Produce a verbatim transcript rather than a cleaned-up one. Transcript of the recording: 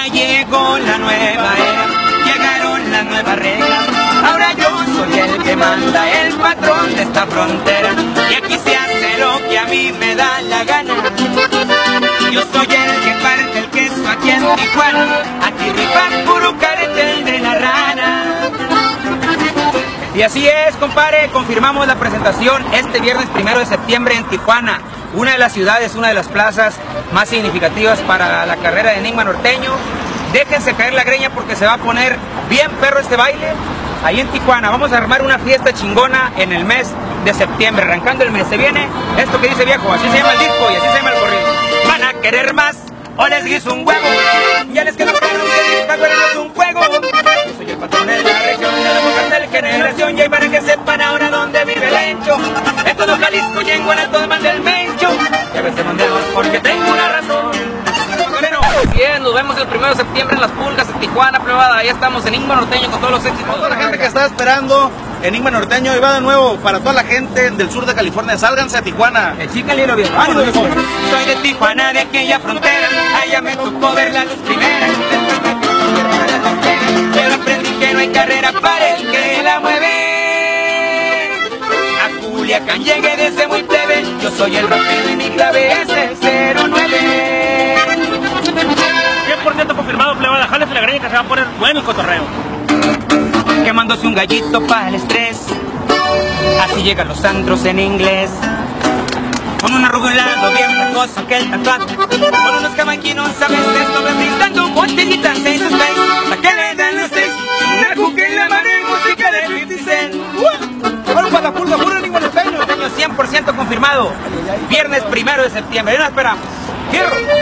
Ya llegó la nueva era, llegaron las nuevas reglas. Ahora yo soy el que manda, el patrón de esta frontera. Y aquí se hace lo que a mí me da la gana. Yo soy el que parte el queso aquí en Tijuana. Aquí rifan puro cartel de la rana. Y así es, compadre, confirmamos la presentación este viernes primero de septiembre en Tijuana, una de las ciudades, una de las plazas más significativas para la carrera de Enigma Norteño. Déjense caer la greña porque se va a poner bien perro este baile ahí en Tijuana. Vamos a armar una fiesta chingona en el mes de septiembre, arrancando el mes. Se viene esto que dice viejo, así se llama el disco y así se llama el corrido. Van a querer más o les guiso un huevo, ya les quedó claro que esta güera no es un juego. Yo soy el patrón de la región, de la boca de la generación, y hay para que sepan ahora dónde vive el Encho. En todo Jalisco y en Guanajuato manda el Mencho, y a veces mandemos porque tengo una razón. Bien, nos vemos el primero de septiembre en Las Pulgas, en Tijuana, privada. Ahí estamos, Enigma Norteño con todos los éxitos. Toda la gente que está esperando Enigma Norteño, y va de nuevo para toda la gente del sur de California. Sálganse a Tijuana. El chica libro bien. Vámonos, viejo. Soy de Tijuana, de aquella frontera. Allá me tocó ver la luz primera. Pero aprendí que no hay carrera para el que la mueve. A Culiacán llegué desde muy plebe. Yo soy el rápido y mi clave es el cero nueve. cien por ciento confirmado, plebada. Jálese la greña que se va a poner bueno el cotorreo. Quemándose un gallito para el estrés. Así llegan los antros en inglés. Con un arrugulado bien precoz que el tatuaje. Con unos cabanquinos a veces sobre brindando botellitas seis a seis. ¿A qué le dan los seis? Una juca en la mano y música de cincuenta Cent. Vamos para la pulga, puro Enigma Norteño. cien por ciento confirmado. Viernes primero de septiembre. Y nos esperamos. ¡Fierro!